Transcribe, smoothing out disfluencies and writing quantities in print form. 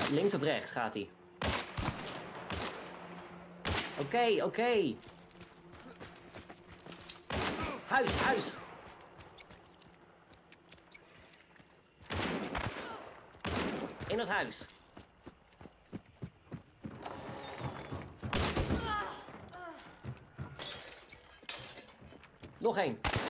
Links of rechts gaat hij? Oké, oké. Huis, huis. In het huis. Nog één.